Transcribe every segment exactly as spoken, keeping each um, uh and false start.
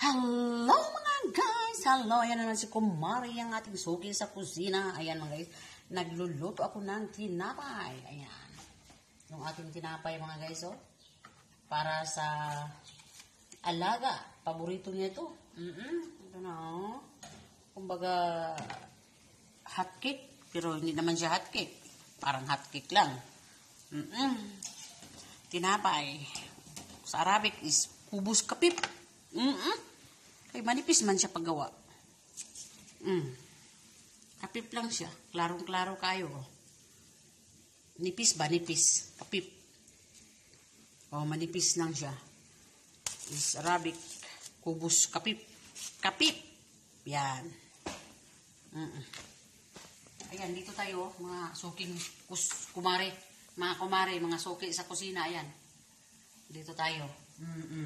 Hello mga guys! Hello! Ayan naman si Kumari, ang ating suki sa kusina. Ayan mga guys, nagluluto ako ng tinapay. Ayan. Yung ating tinapay mga guys, oh. Para sa alaga. Paborito niya ito. Mm -mm. Ito na, oh. Kumbaga, hot cake. Pero hindi naman siya hot cake. Parang hot cake lang. Mm -mm. Tinapay. Sa Arabic is kubus kapip. Mm -mm. Kaya manipis man siya paggawa. Mm. Kapip lang siya. Klarong-klaro kayo. Oh. Nipis ba? Nipis. Kapip. Oh, manipis lang siya. Is Arabic. Kubus kapip. Kapip. Yan. Mm -mm. Ayan, dito tayo. Mga suking kus kumare. Mga kumare, mga suki sa kusina. Ayan. Dito tayo. Mm -mm.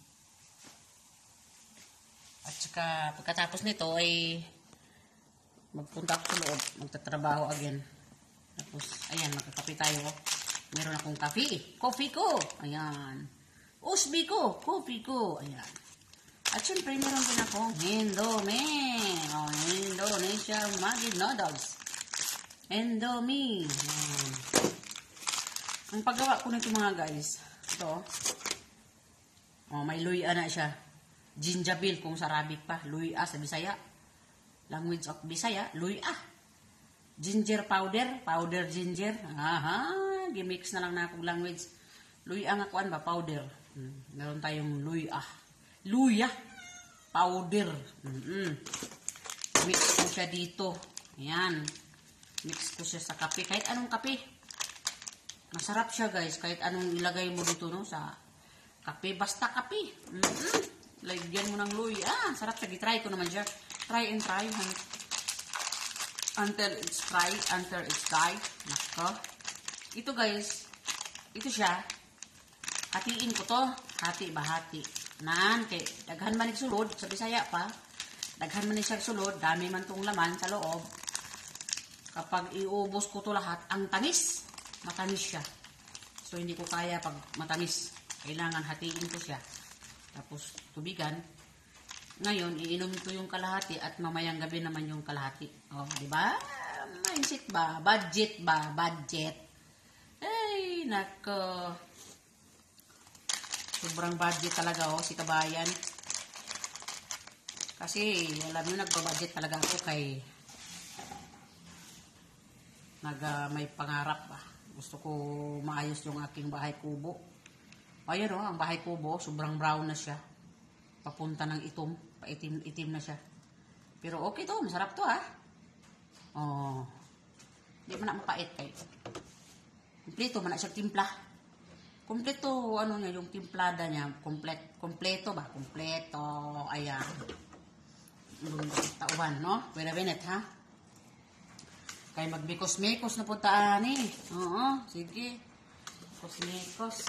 At saka pagkatapos nito ay magpunta ako sa loob, magtatrabaho again. Tapos ayan, magkakape tayo. Meron akong kape, coffee ko. Ayan. Usbi ko, coffee ko. Ayan. At syempre meron din akong Indomie. Oh, Indonesia Maggi Noodles. Indomie. Ayan. Ang paggawa ko nito mga guys, ito. Oh, may luya na siya. Ginjabil kung sa Arabic pa. Luya sa Bisaya. Language of Bisaya. Luya. Ginger powder. Powder ginger. Aha. Gimix na lang na akong language. Luya nga kuan ba? Powder. Hmm. Meron tayong luya. Luya. Powder. Mm -hmm. Mix ko siya dito. Ayan. Mix ko siya sa kape. Kahit anong kape. Masarap siya guys. Kahit anong ilagay mo dito no sa kape. Basta kape. Mm -hmm. Lagyan mo ng luya. Ah, sarap siya. Try ko naman siya. Try and try. Until it's dry. Until it's dry. Nako. Ito guys. Ito siya. Hatiin ko to. Hati ba hati. Nan. Kay, daghan man sulod. Sa Bisaya pa. Daghan man siya sulod. Dami man tong laman sa loob. Kapag iubos ko to lahat, ang tamis. Matamis siya. So, hindi ko kaya pag matamis. Kailangan hatiin ko siya. Tapos, tubigan. Ngayon, iinom ko yung kalahati at mamayang gabi naman yung kalahati. O, oh, di ba? Mindset ba? Budget ba? Budget. Ay, nako. Sobrang budget talaga, oh, si kabayan. Kasi, alam nyo, nagbabudget talaga ako kay nag, uh, may pangarap ba. Gusto ko maayos yung aking bahay kubo. Ayan o, ang bahay kubo, sobrang brown na siya. Papunta ng itom, paitim-itim na siya. Pero okay to, masarap to ha. Oh, hindi man na mapait kayo. Kompleto man na siya timpla. Kompleto, ano niya, yung timplada niya, komplet, kompleto ba? Kompleto, ayan. Tauhan, no? Wait a minute ha. Kaya magbikos-mikos na puntaan eh. Oo, sige. Bikos-mikos.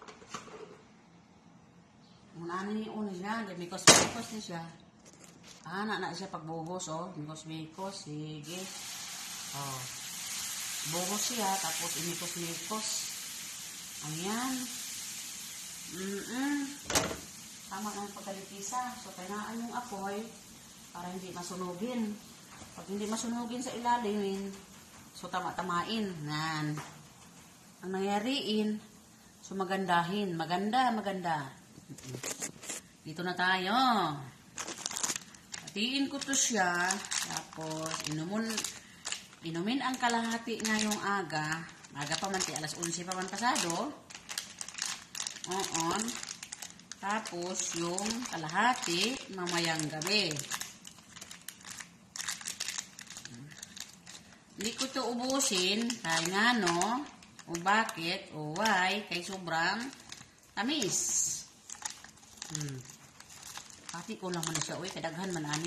Muna na yung una siya, mikos-mikos na siya. Ah, na na siya pagbuhos, oh. Mikos-mikos, sige. Oh. Buhos siya, tapos imikos-mikos. Ayan. Mm-mm. Tama na yung pagkalikisa. So, kainaan yung apoy para hindi masunugin. Pag hindi masunugin sa ilalim, so tama-tamain. Nan. Ang nangyariin, so magandahin. Maganda, maganda. Dito na tayo. Hatiin ko to siya. Tapos, inumun, inumin ang kalahati ngayong aga. Aga pa man, alas onse pa man pasado. Oo. Tapos, yung kalahati, mamayang gabi. Hindi ko to ubusin. Kaya nga, no? O bakit? O why? Kay sobrang tamis. Hmm. Hati ko lang man siya. Uy, kadaghan man ani.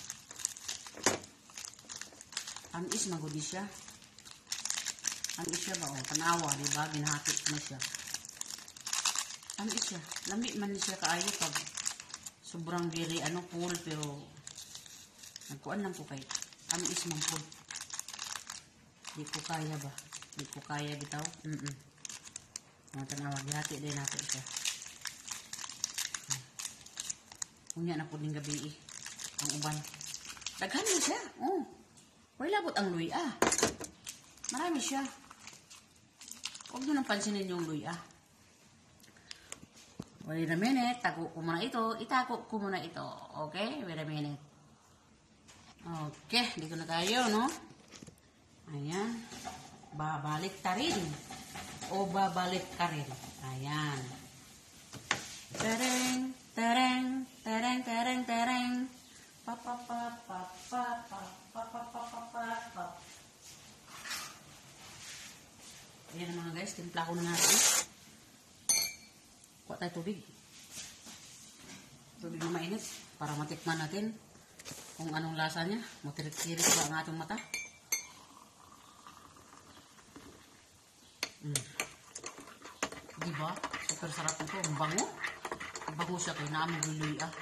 Tamis magudi siya. Tamis siya ba? O, tanawa, diba? Ginahati ko na siya. Tamis siya. Lamig man siya kaayo pag sobrang very, ano, full. Pero, nagkuan lang ko kay. Tamis man full. Di ko kaya ba? Di ko kaya bitaw? Mm-mm. Mga tanawa, ginahati din natin siya. Unya na po ning gabi eh. Ang uban. Daghan mo siya. Oh. Wala labot ang luya. Marami siya. Huwag nyo nang pansinin yung luya. Wait a minute. Tago ko muna ito. Itago ko muna ito. Okay? Wait a minute. Okay. Dito na tayo, no? Ayan. Babalik ta rin. O babalik ka rin. Ayan. Tereng, tereng, tereng, tereng, tereng. Pa pa pa pa pa pa pa pa pa pa pa pa. Ayan mga guys, timpla ko na natin. Kuha tayo tubig. Tubig na mainit para matikman natin kung anong lasa niya. Matirik-tirik ba ang ating mata? Mm. Diba? Super sarap ito. Ang bango. Ang bango siya kaya naamig luloy ah.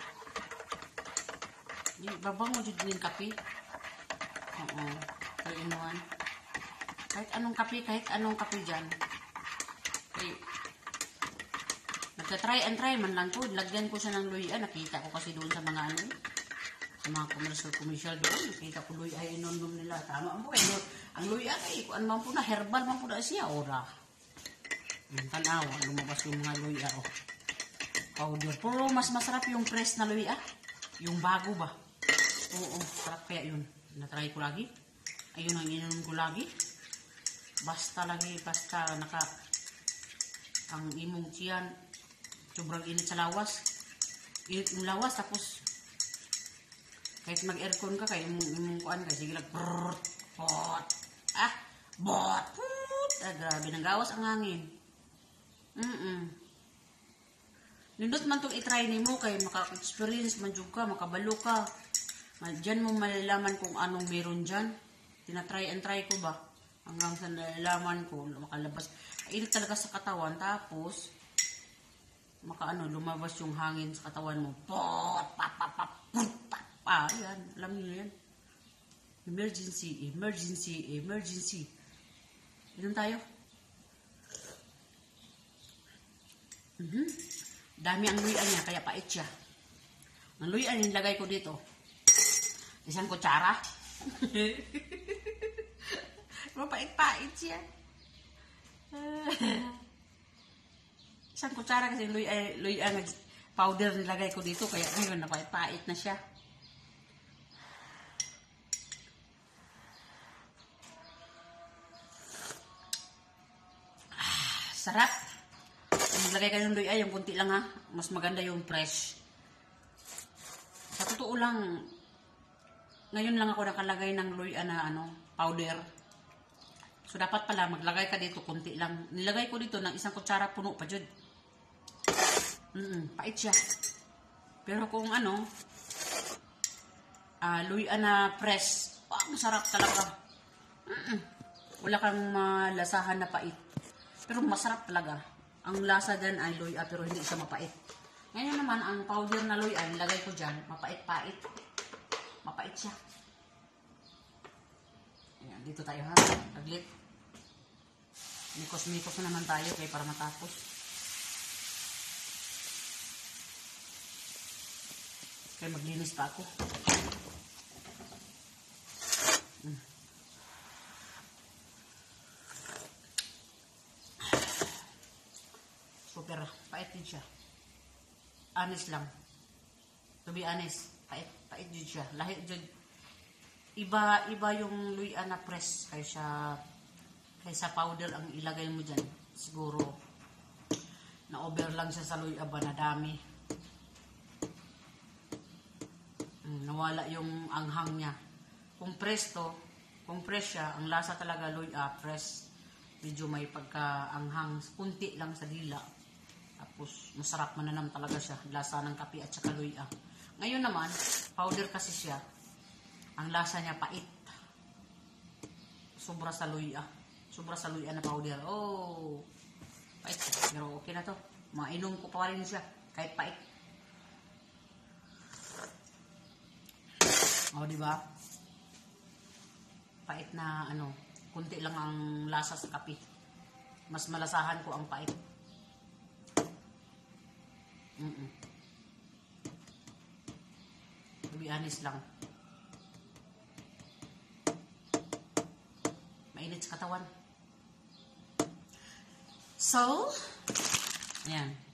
Babango dyan din kape. Oo. Kaya inuan. Kahit anong kape, kahit anong kape dyan. Okay. Nagka-try and try man lang po. Lagyan ko siya ng luya. Nakita ko kasi doon sa mga ano. Sa mga commercial commercial doon. Nakita ko luya ay inunom nila. Tama mo. Eh, ang luya ay kung ano man po na. Herbal man po na siya. Ora. Yung tanawa. Lumabas yung mga luya. Oh. Powder. Pero mas masarap yung press na luya. Yung bago ba? Oo, sarap kaya yun. Natry ko lagi. Ayun ang ininom ko lagi. Basta lagi, basta naka ang imong tiyan sobrang init sa lawas. Init yung lawas, tapos kahit mag-aircon ka, kaya imong, imong kuan ka, sige lang, brrrr, bot, ah, bot, put, ah, grabe, nang gawas ang hangin. Mm-mm. Nindot man itong itry ni mo, kaya maka-experience man dyan ka, makabalo ka. Diyan mo malalaman kung anong meron dyan. Tinatry and try ko ba? Hanggang sa nalalaman ko, makalabas. Init talaga sa katawan. Tapos, makaano, lumabas yung hangin sa katawan mo. Pot! Pa, pa, pa, put, pa, pa. Yan, alam niyo yan. Emergency, emergency, emergency. Inom tayo. Mm-hmm. Dami ang luya niya, kaya pait siya. Ang luya niya, nilagay ko dito. Isang kutsara. Mapait-pait siya. Isang kutsara kasi luya, luya powder nilagay ko dito. Kaya ngayon, napait-pait na siya. Ah, sarap. Nilagay kayo ng luya, yung kunti lang ha. Mas maganda yung fresh. Sa totoo lang, ngayon lang ako nakalagay ng luya na ano, powder. So, dapat pala, maglagay ka dito, kunti lang. Nilagay ko dito ng isang kutsara puno pa dyan. Mm-mm, pait siya. Pero kung ano, uh, luya na press, oh, masarap talaga. Mm-mm. Wala kang malasahan na pait. Pero masarap talaga. Ang lasa dyan ay luya, pero hindi siya mapait. Ngayon naman, ang powder na luya, nilagay ko dyan, mapait-pait. Mapait siya. Ayan, dito tayo ha. Aglit. Mikos-mikos na naman tayo kaya para matapos. Kaya maglinis pa ako. Hmm. Super. Pait din siya. Honest lang. To be honest. Pait, pait din siya. Lahit din. Iba, iba yung luya na press kaysa, kaysa powder ang ilagay mo dyan. Siguro, na-over lang siya sa luya ba na dami. Hmm, nawala yung anghang niya. Kung press to, kung press siya, ang lasa talaga luya, press. Medyo may pagka-anghang, kunti lang sa dila. Tapos, masarap mananam talaga siya. Lasa ng kape at saka luya. Ngayon naman, powder kasi siya. Ang lasa niya pait. Sobra sa luya. Sobra sa luya na powder. Oh, pait. Pero okay na to. Mainom ko pa rin siya. Kahit pait. O, oh, diba? Pait na ano. Kunti lang ang lasa sa kape. Mas malasahan ko ang pait. Mm-mm. be honest lang. Mainit sa katawan. So, ayan.